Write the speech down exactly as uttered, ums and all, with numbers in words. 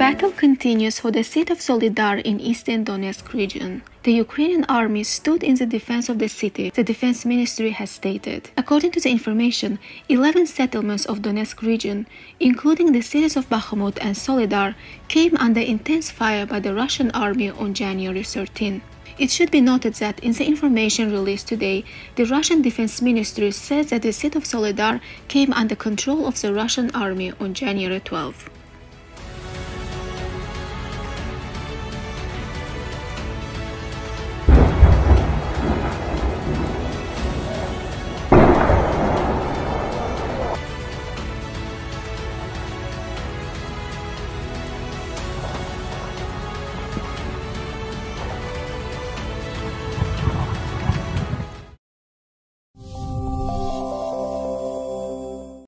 battle continues for the city of Soledar in eastern Donetsk region. The Ukrainian army stood in the defense of the city, the Defense Ministry has stated. According to the information, eleven settlements of Donetsk region, including the cities of Bakhmut and Soledar, came under intense fire by the Russian army on January thirteenth. It should be noted that in the information released today, the Russian Defense Ministry says that the city of Soledar came under control of the Russian army on January twelfth.